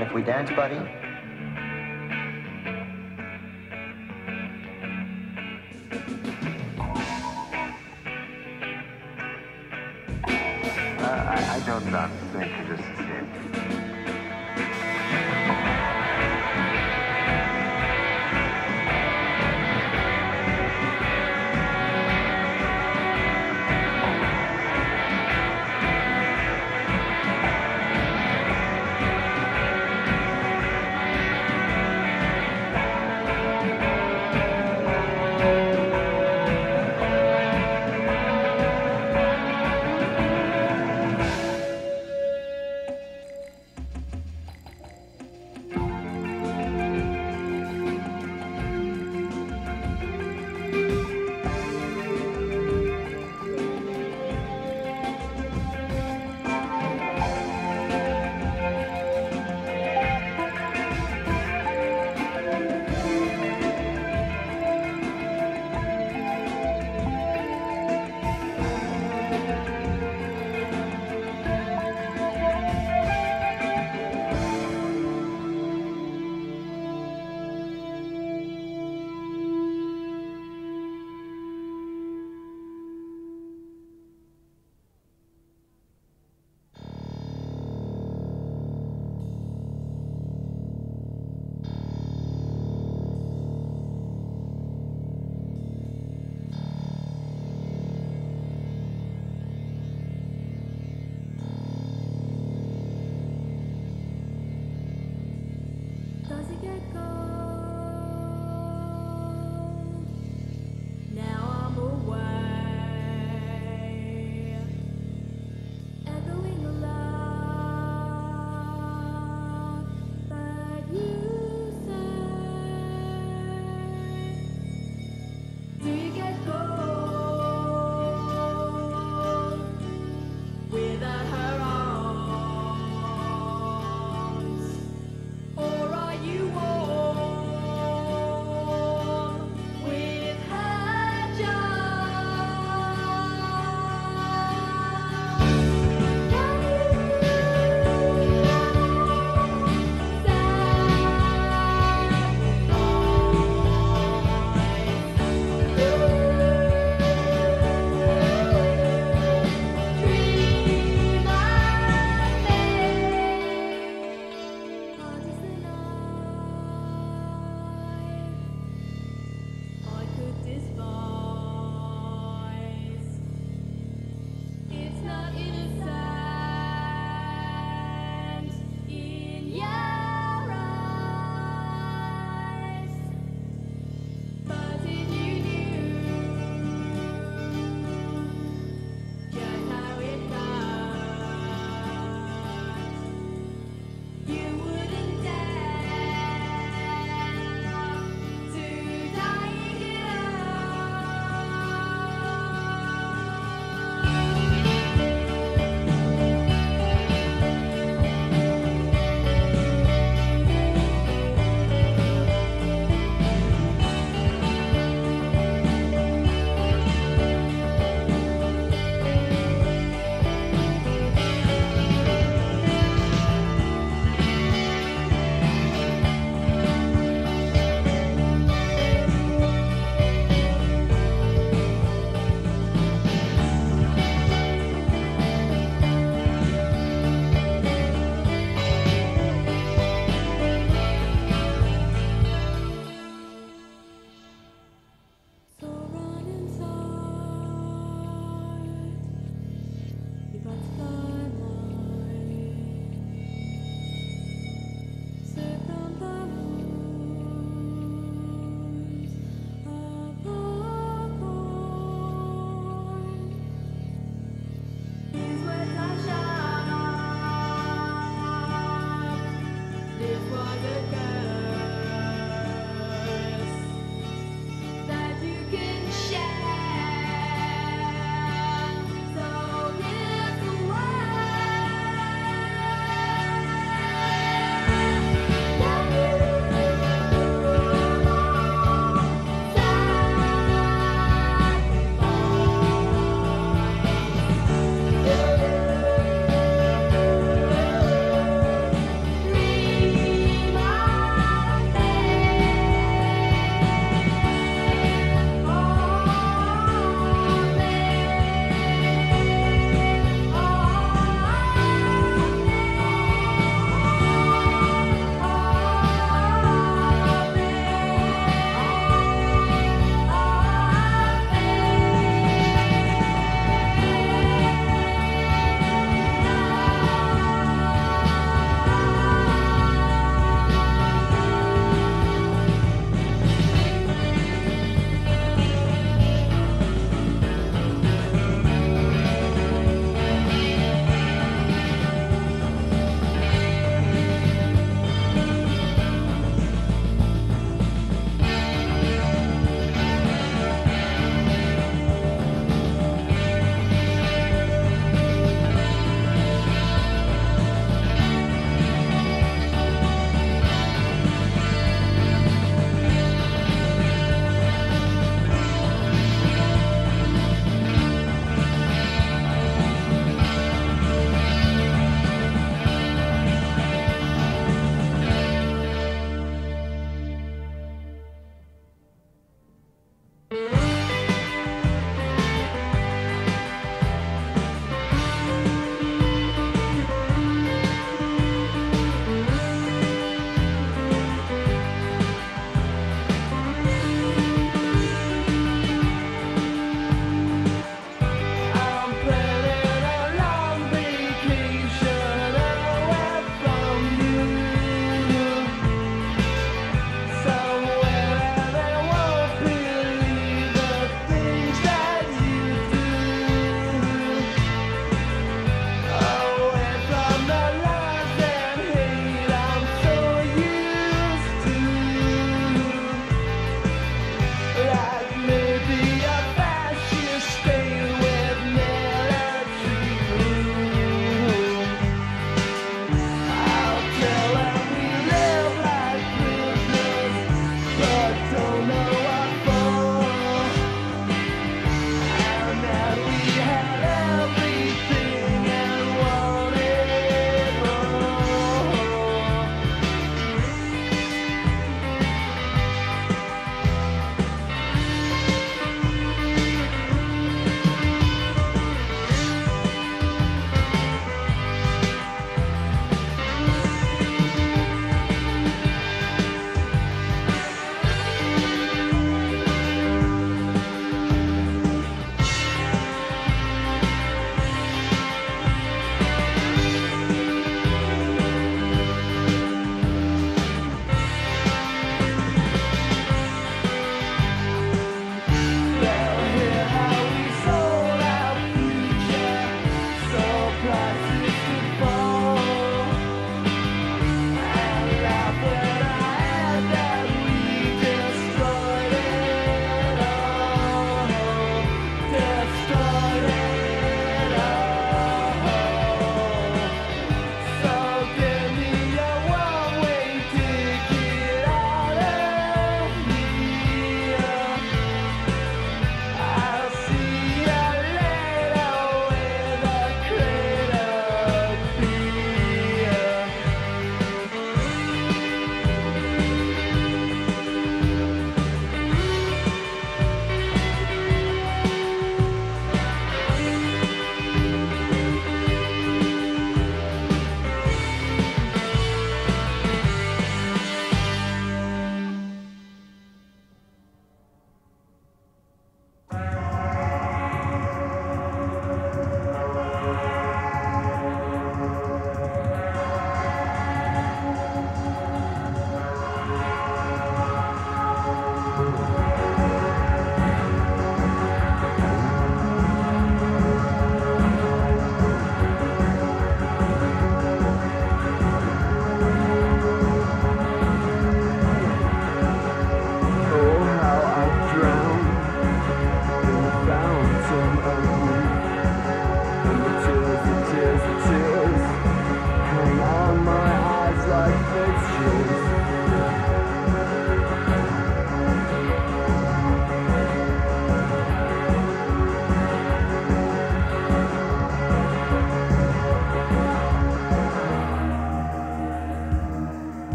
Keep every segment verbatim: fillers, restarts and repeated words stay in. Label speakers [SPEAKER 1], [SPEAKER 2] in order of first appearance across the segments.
[SPEAKER 1] mind if we dance, buddy?
[SPEAKER 2] Uh, I, I don't dance. Thank you, just the same.
[SPEAKER 3] Does it get cold? Now I'm away, echoing the love that you say. Do you get cold without her arms? Or are you warm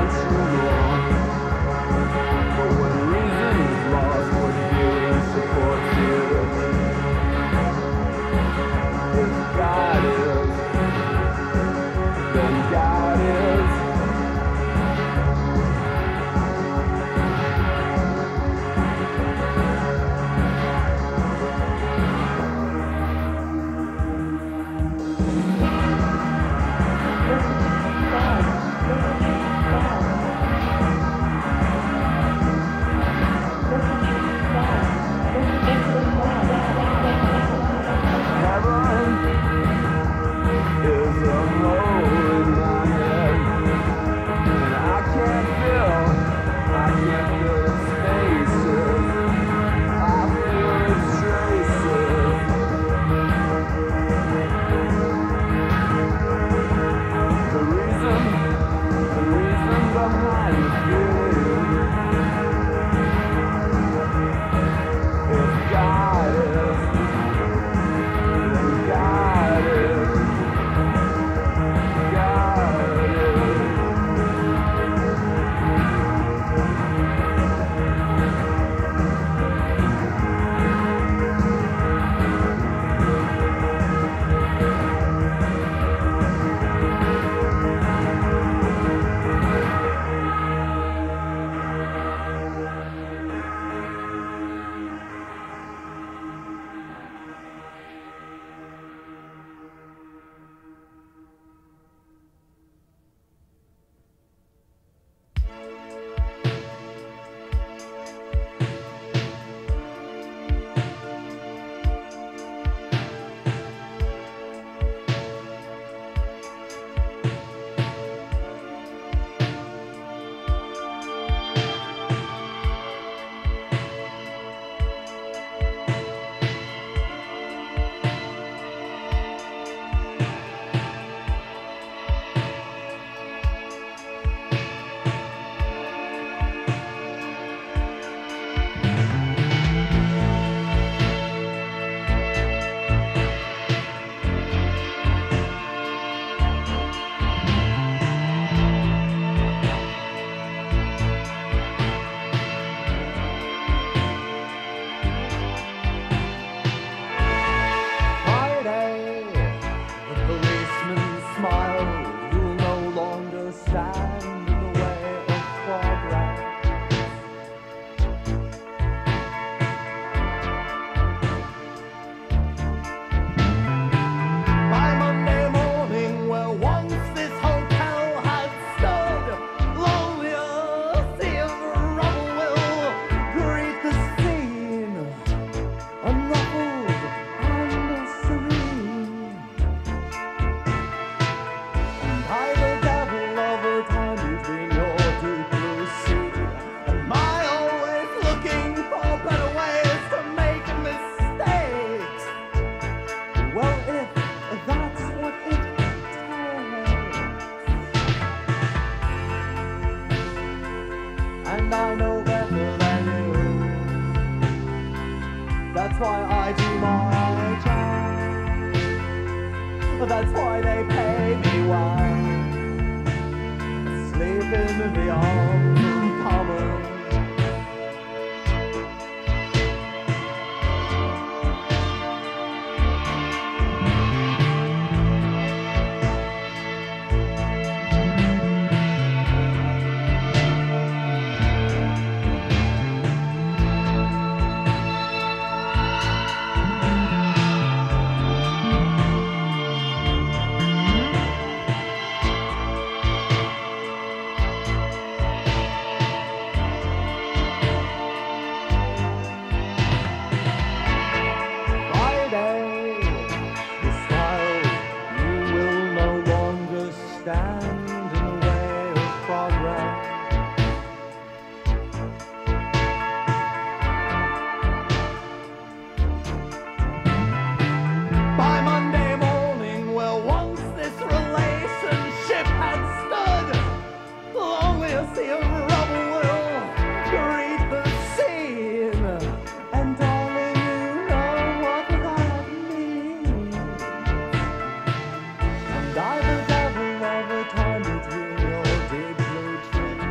[SPEAKER 1] And I the devil of a time between your deep blue trees.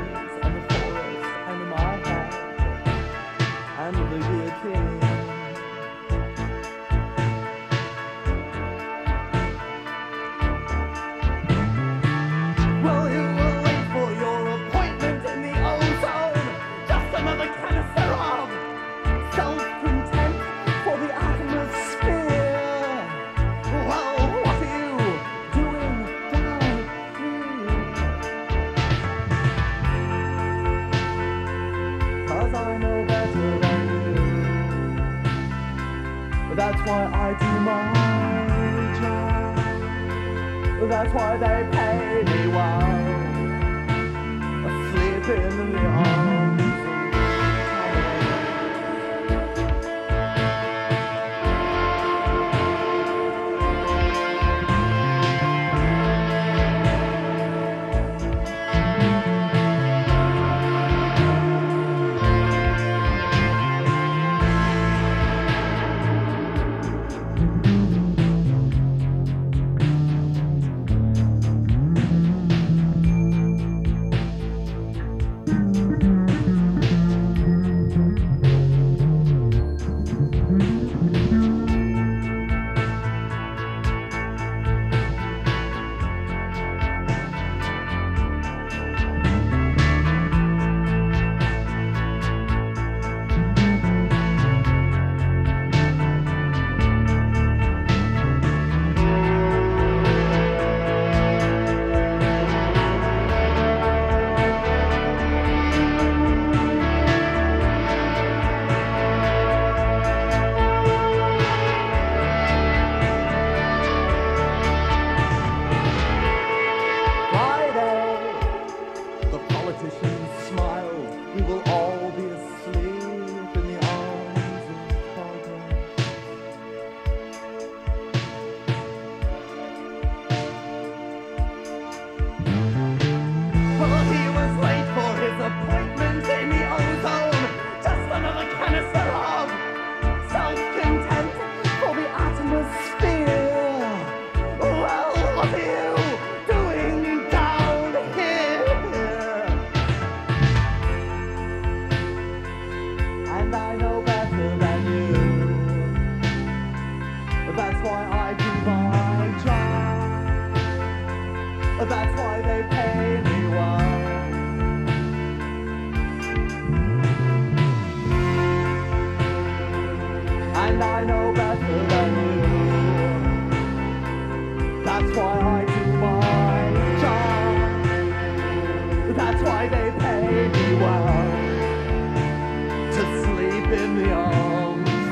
[SPEAKER 1] That's why they pay me well. Asleep in the arms of that's why they pay me well. And I know better than you. That's why I do my job. That's why they pay me well. To sleep in the arms of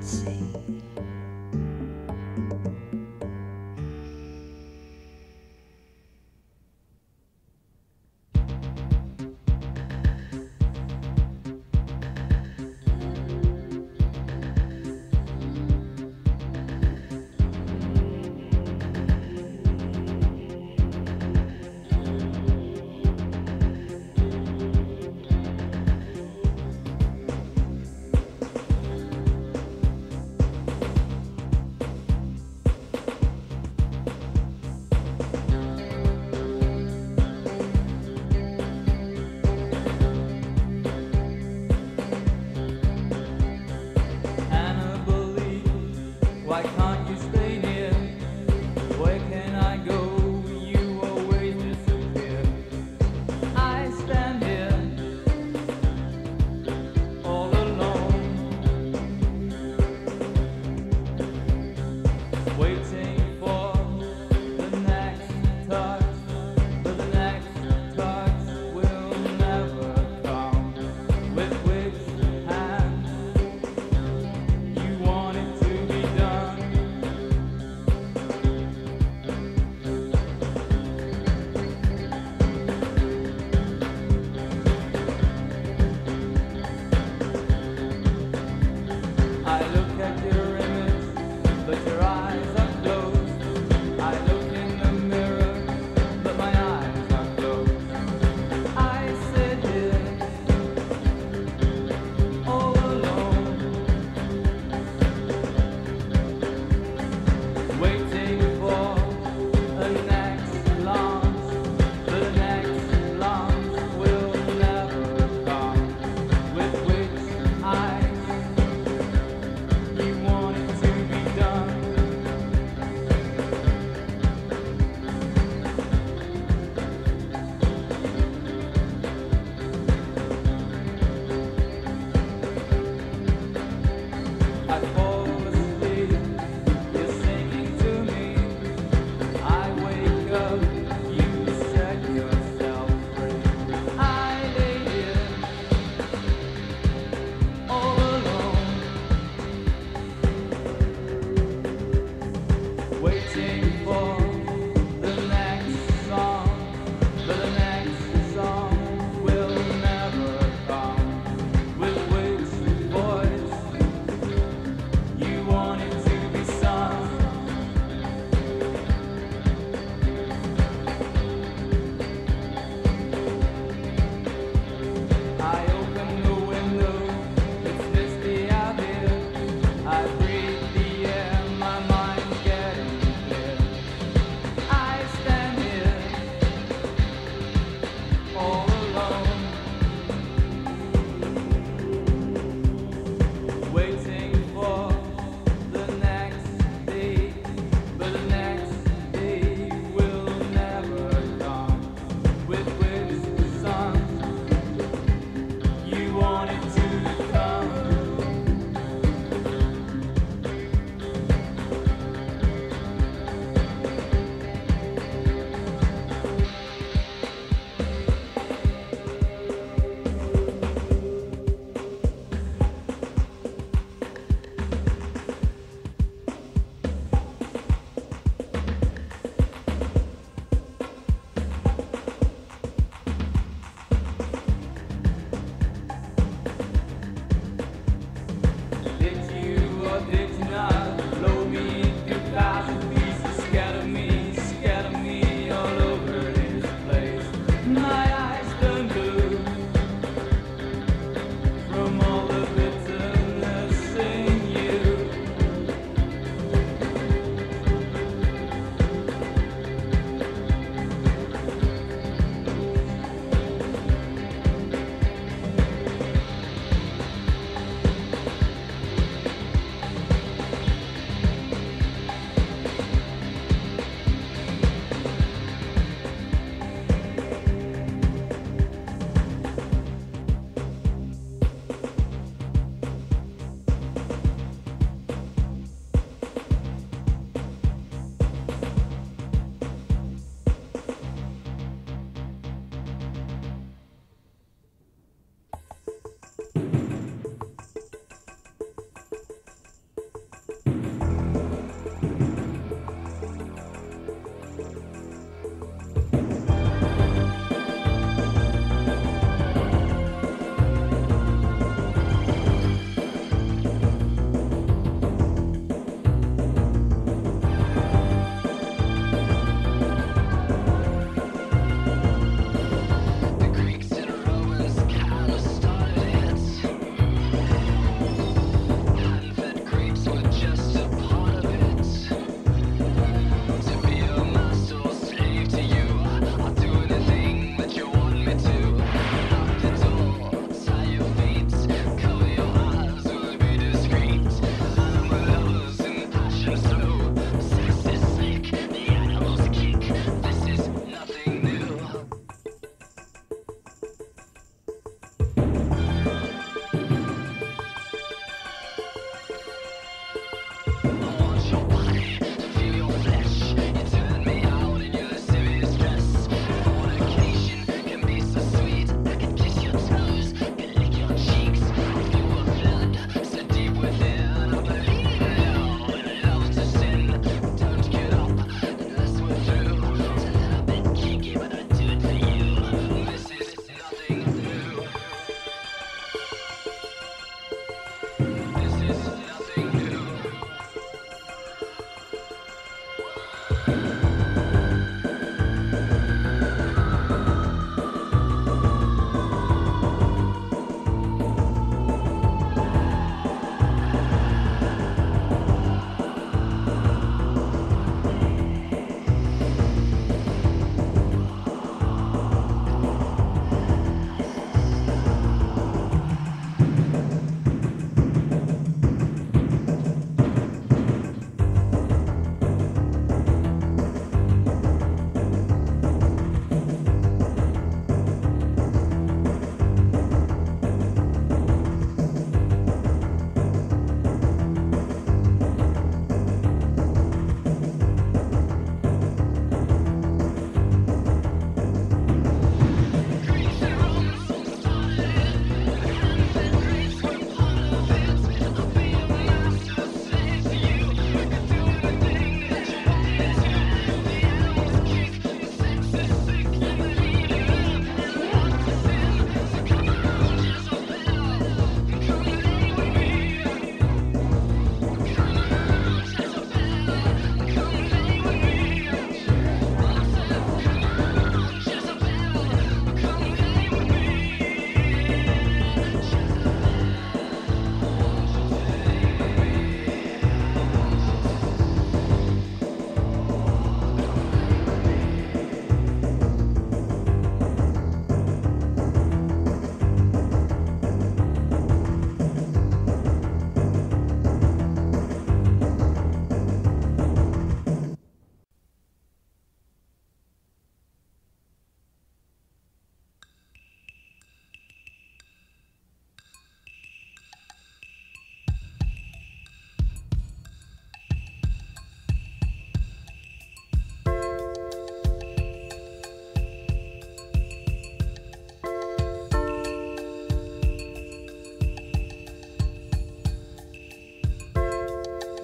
[SPEAKER 4] see.
[SPEAKER 5] Why can't you stay near? Where can I go? You always disappear. I stand here all alone, waiting for the next touch, but the next touch will never come. With which hand you want it to be done? I look at your image, but your eyes are closed. I look in the mirror, but my eyes are closed. I sit here all alone, waiting for the next launch, but the next launch will never come. With which eyes you want it to be done? I fall asleep, you're singing to me. I wake up, you set yourself free. I lay here all alone, waiting for the next song, but the next song will never come. With which voice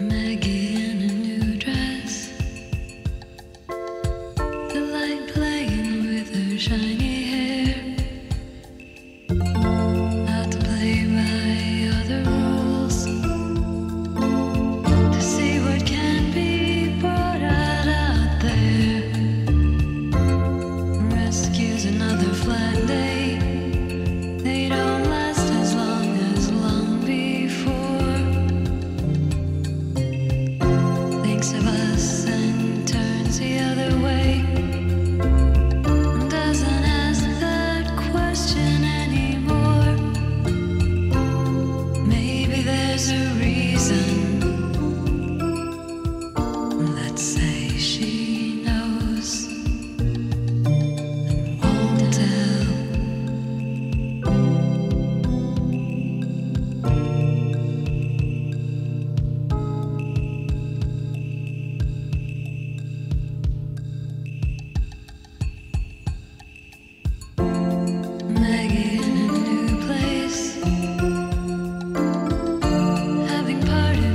[SPEAKER 4] Maggie in a new dress, the light playing with her shiny hair. Not to play by other rules, to see what can be brought out out there. Rescues another flat day. They don't last as long as long before. Thinks of us and turns the other way. Doesn't ask that question anymore. Maybe there's a reason. Let's say she knows and won't tell. Maggie in a new place, having parted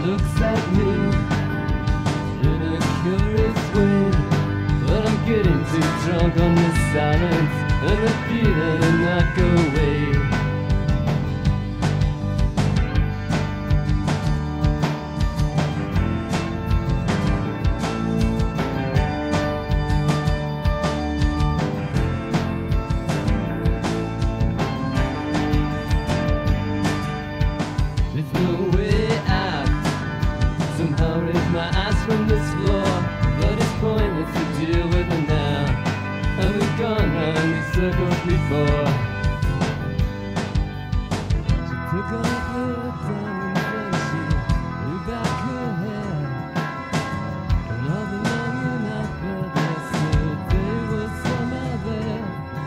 [SPEAKER 5] looks at me in a curious way. But I'm getting too drunk on this silence, and the feeling will not go away. There's no way out. Somehow raise my eyes from this floor, but it's pointless to deal with them now. And we've gone round these circles before. She took off her diamond and she blew back her hair. And all the long and I felt yesterday was somehow there.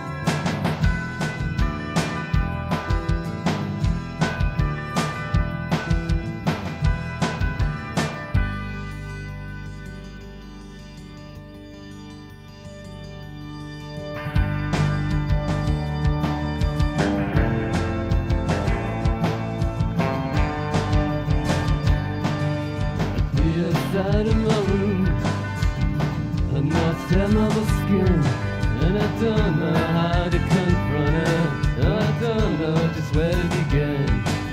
[SPEAKER 5] The side of my room, I must have marble skin, and I don't know how to confront her. I don't know just where to begin.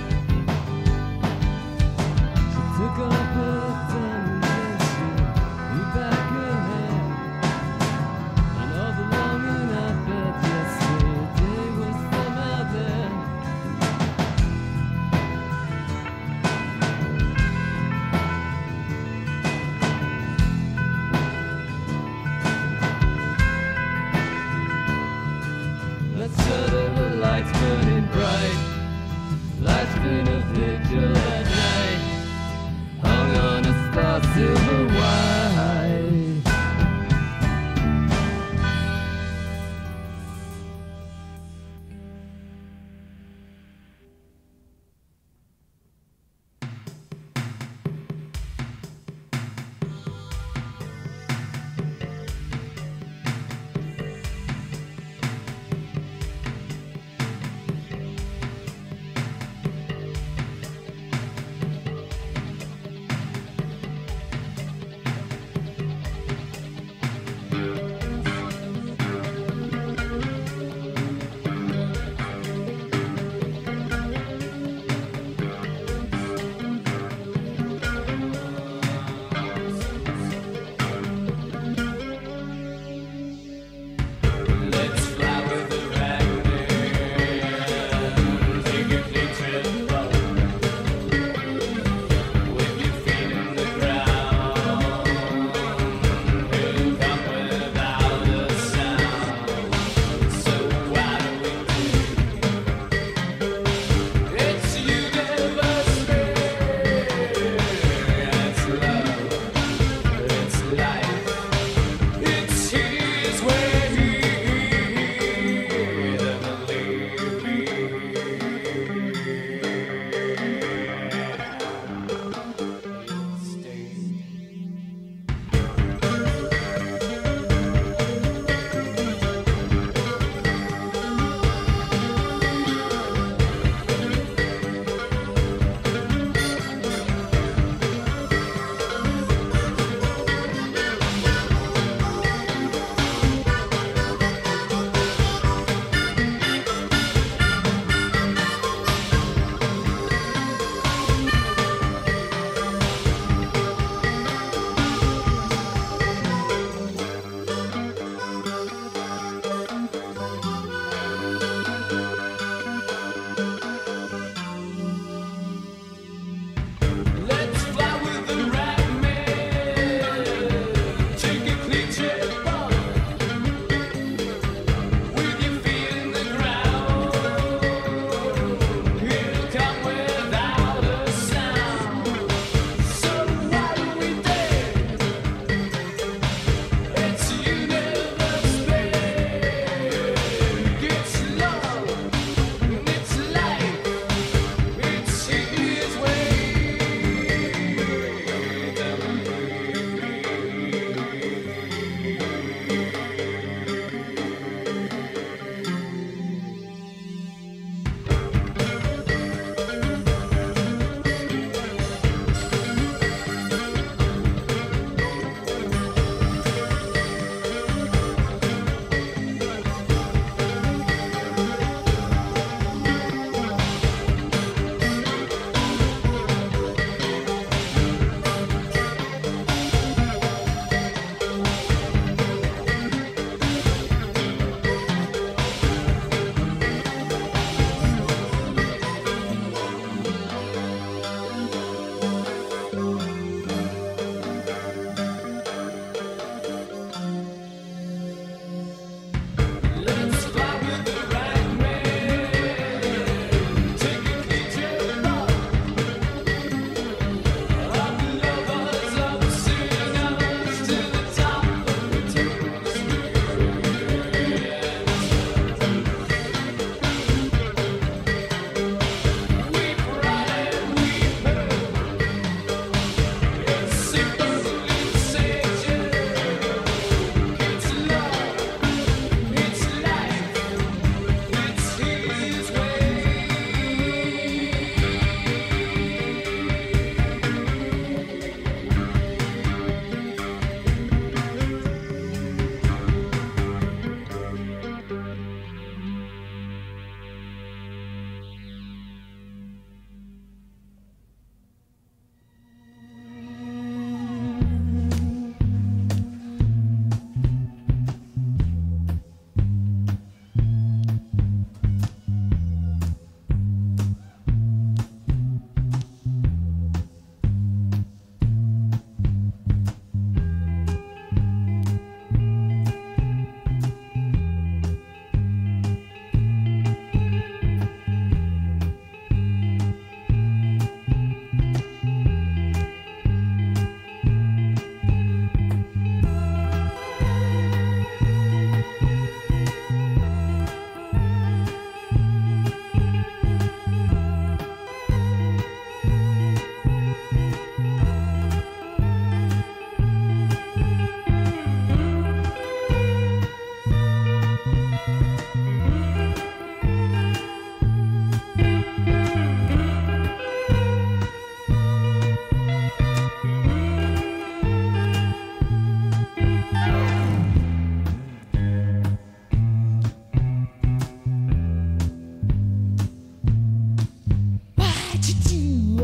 [SPEAKER 5] She took off her diamond and she blew back her hair, and all the longing I felt yesterday was somehow there.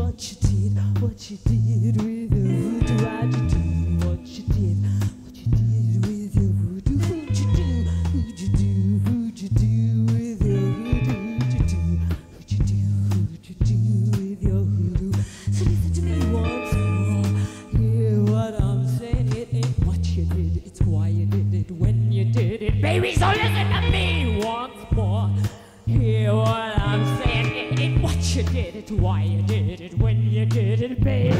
[SPEAKER 6] what you did, what you did with your voodoo. How'd you do what you did, what you did with your voodoo. Who'd you do, who'd you do, who'd you do with your voodoo. Who'd you do, who'd you do, who'd you do with your voodoo. So listen to me once more, hear what I'm saying. It ain't what you did, it's why you did it, when you did it. Baby, so listen to me once more. Hear what I'm saying, it ain't what you did, it's why you did it, when you did it, baby.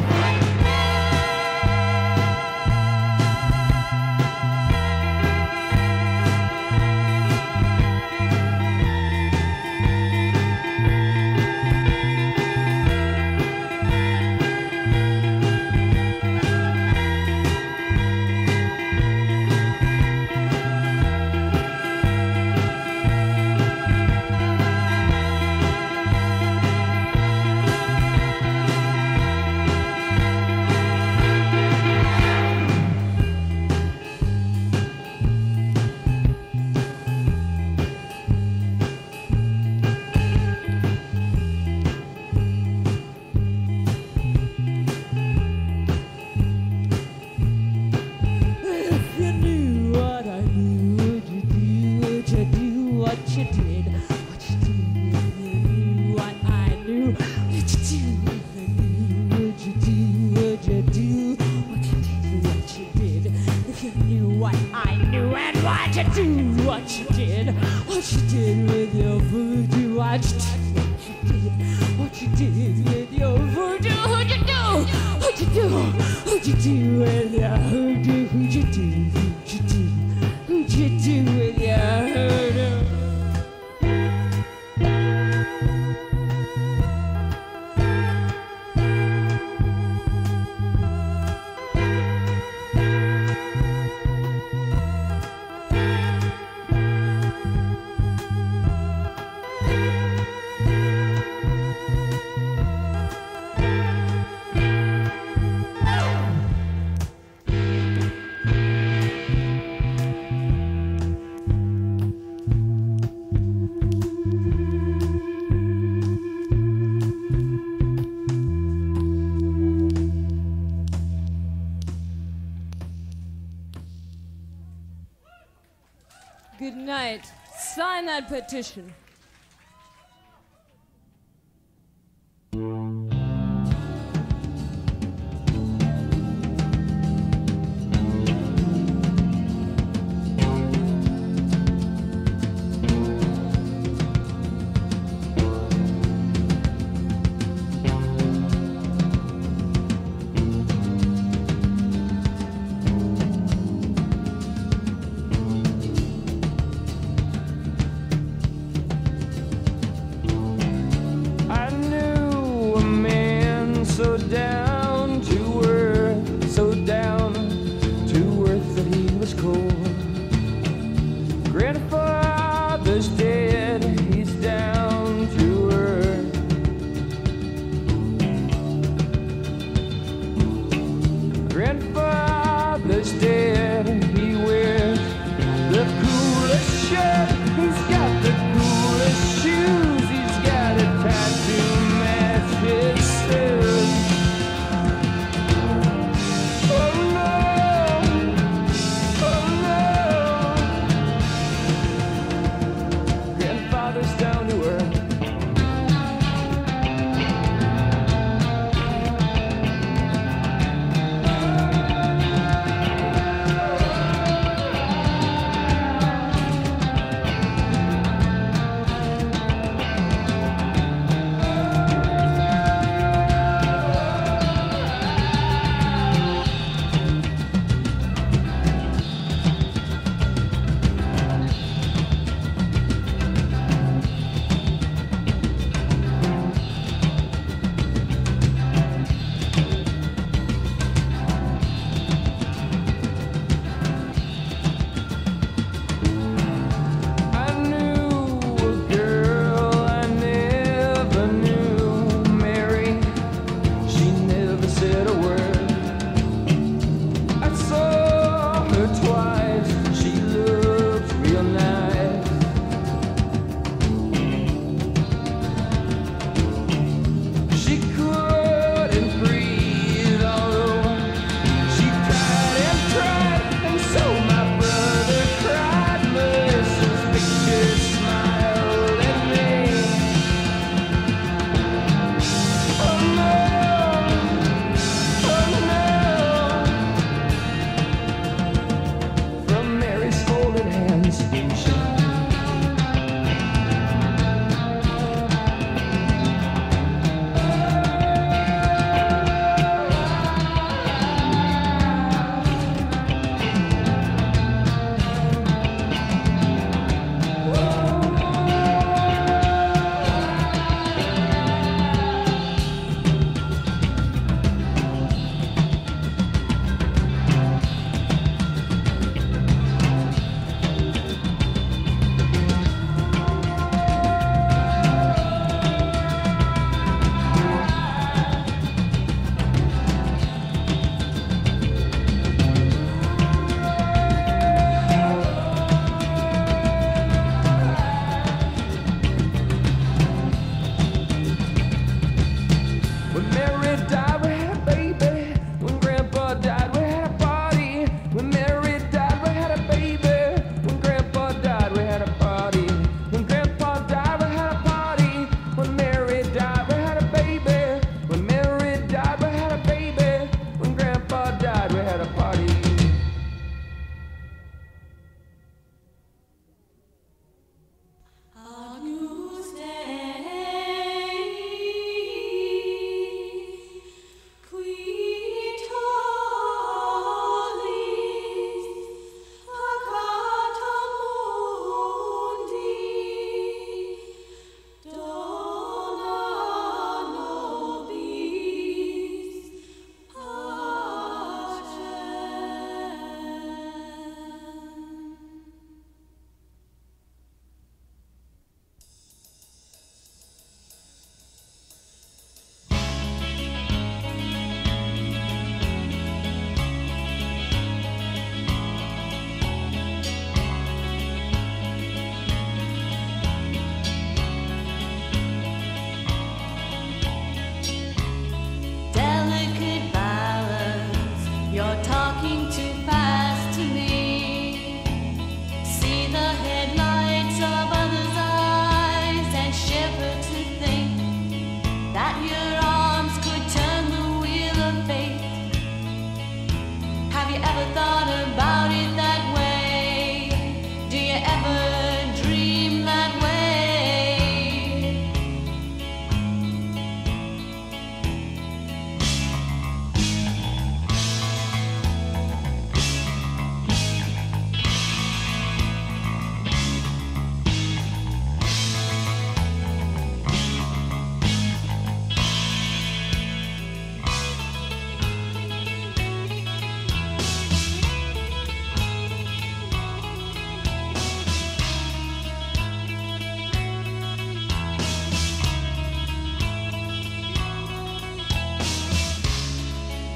[SPEAKER 6] Good night. Sign that petition.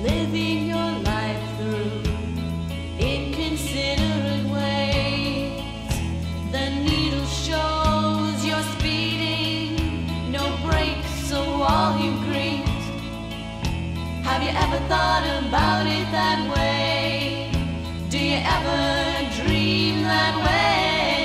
[SPEAKER 3] living your life through inconsiderate ways. The needle shows you're speeding, no brakes, so all you greet. Have you ever thought about it that way? Do you ever dream that way?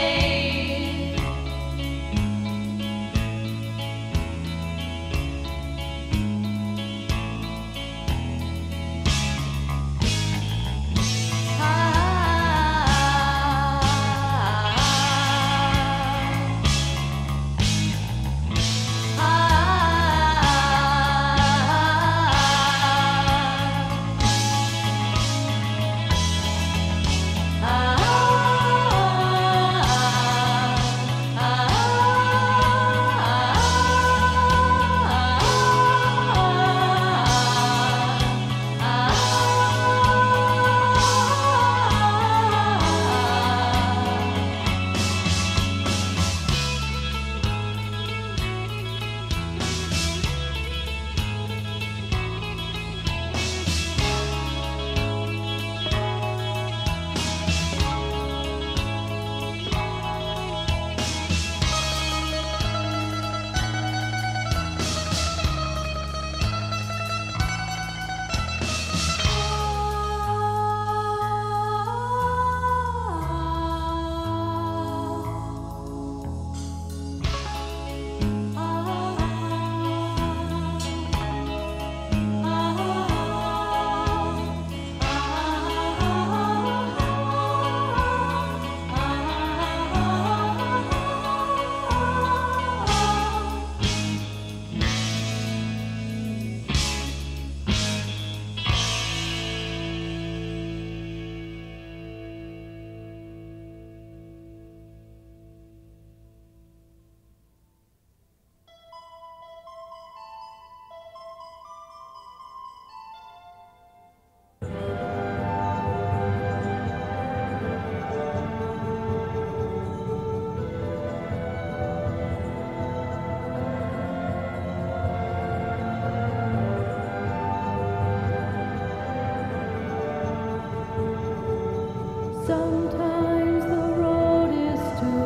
[SPEAKER 6] Sometimes the road is too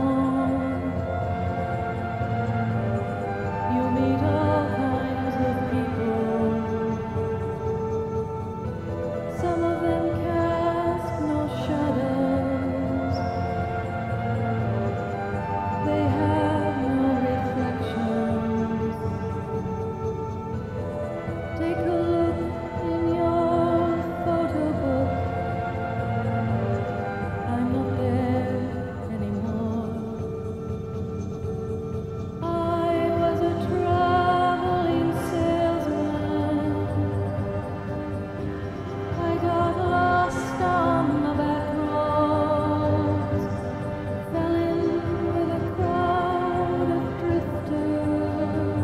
[SPEAKER 6] long. You meet all kinds of people. Some of them cast no shadows. They have no reflections. Take a look in your photo book. I'm not there anymore. I was a traveling salesman. I got lost on the back roads, fell in with a crowd of drifters.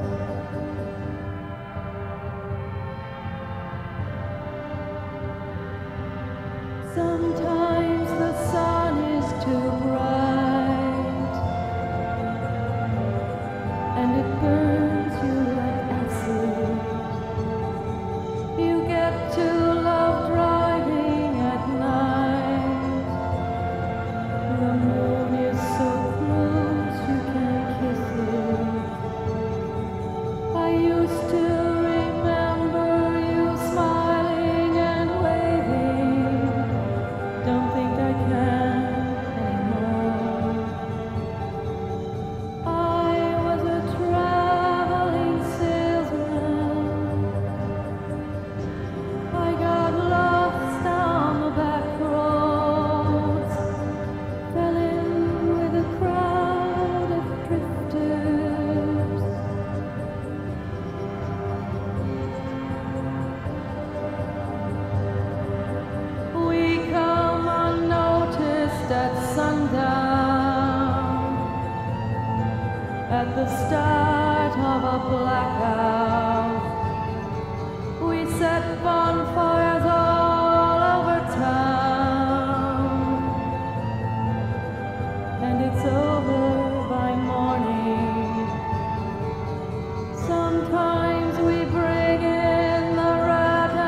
[SPEAKER 6] Sometimes the sun is too bright, and it burns you like acid. You get to love driving at night. The moon is so close you can kiss it. I used to remember you smiling and waving. Don't think I can anymore. I was a traveling salesman. I got lost on the back roads, fell in with a crowd of drifters. We come unnoticed at sundown, at the start of a blackout. We set bonfires all over town, and it's over by morning. Sometimes we bring in the rat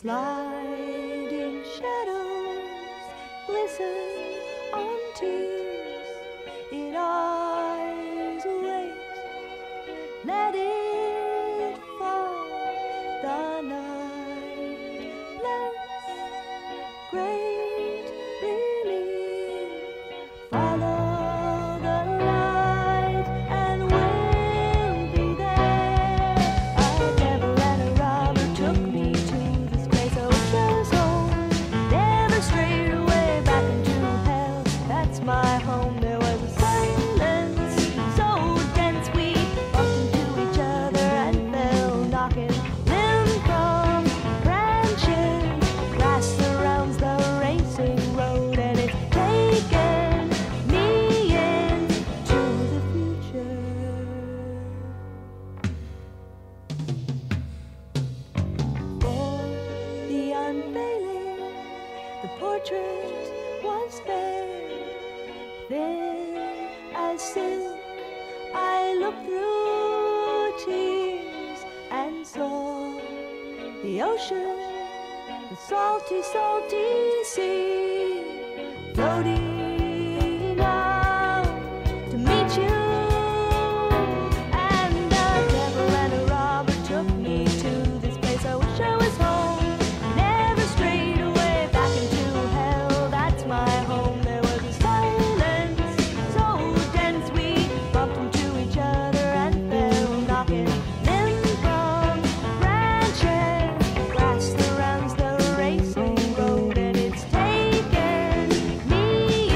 [SPEAKER 6] Sliding shadows glisten on tears in eyes await. Let it fall. The night blends great relief. Follow the light and we'll be there. A devil and a robber took me to this place I wish I was home. Never strayed away back into hell. That's my home. There was a silence so dense we bumped into each other and fell knocking. Limb from branches, grass surrounds the racing road, and it's taken me into the future. For the unveiling, the portrait was fair, thin as silk. I looked through tears and saw the ocean, the salty, salty sea, floating out to meet you. And the devil and a robber took me to this place I wish I was home. Never strayed away back into hell. That's my home. There was a silence so dense we bumped into each other and fell knocking. Limb from branches, grass surrounds the racing road, and it's taken me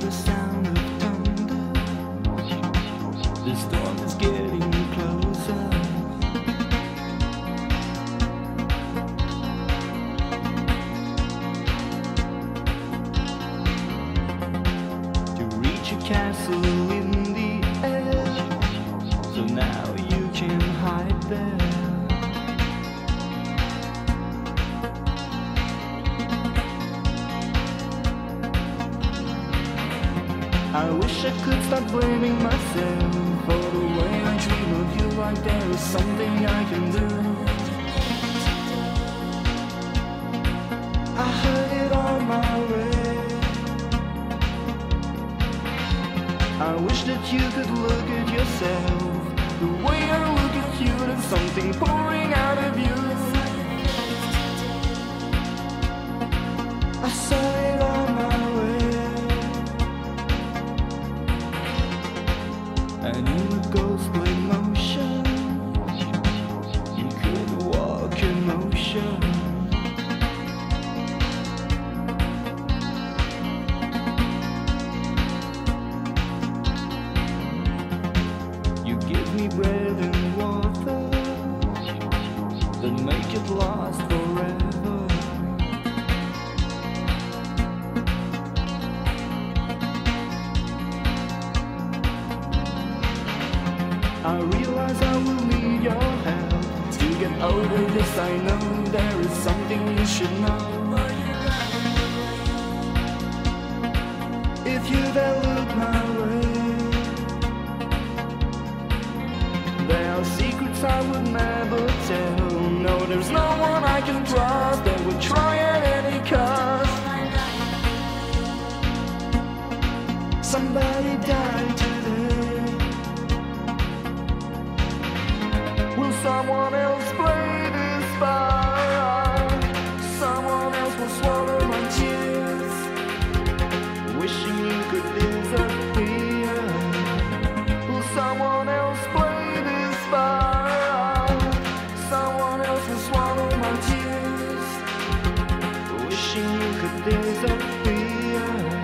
[SPEAKER 7] the sound of thunder. The storm is getting closer. To reach a castle in the air, so now you can hide there. I wish I could stop blaming myself for the way I dream of you, like there is something I can do. I heard it on my way. I wish that you could look at yourself the way I look at you. There's something pouring out of you. I saw it on my way. And in a ghostly motion, you could walk in motion. You give me bread and water that make it last forever. I realize I will need your help to get over this. I know there is something you should know. If you then look my way, there are secrets I would never tell. No, there's no one I can trust that would try at any cost. Somebody died today. Will someone else play this part? Someone else will swallow my tears, wishing you could disappear. Will someone else play this part? Someone else will swallow my tears, wishing you could disappear.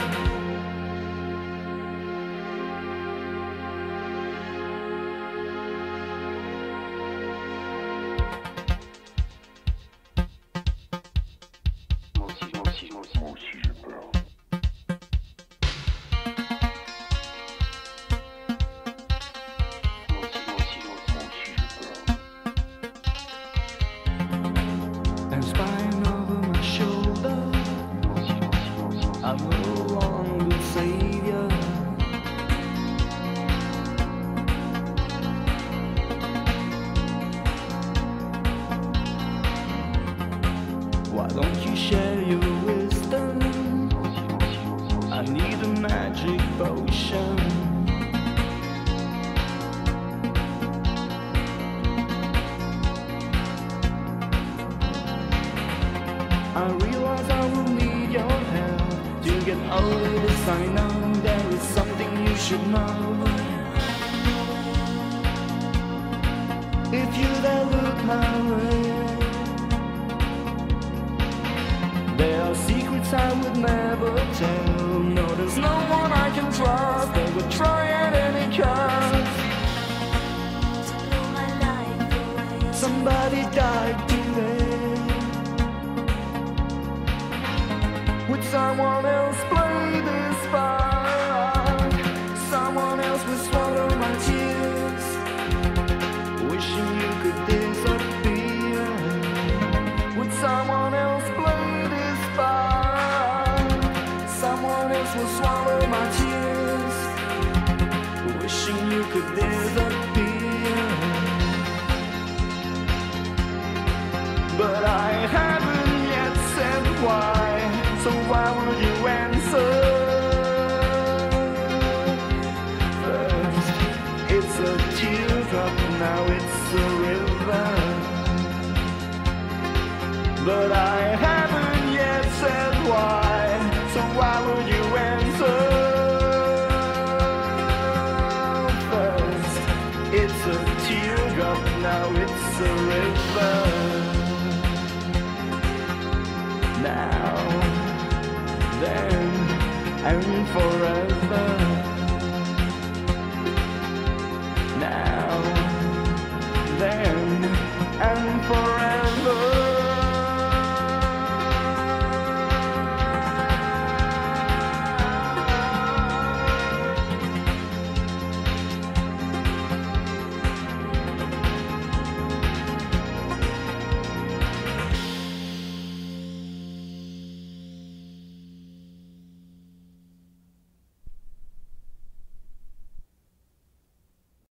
[SPEAKER 7] And spying over my shoulder, I'm no longer savior. Why don't you share your wisdom? I need a magic potion. I realize I will need your help to get over this. I know there is something you should know. If you then look my way, there are secrets I would never tell. No, there's no one I can trust that would try at any cost. Somebody died today. Would someone else play this part? Someone else will swallow my tears, wishing you could disappear. Would someone else play this part? Someone else will swallow my tears, wishing you could disappear. But I haven't yet said why. So why would you answer? First, it's a teardrop, now it's a river. But I haven't yet said why. So why would you answer? First, it's a teardrop, now it's a river. Now, then, and and forever.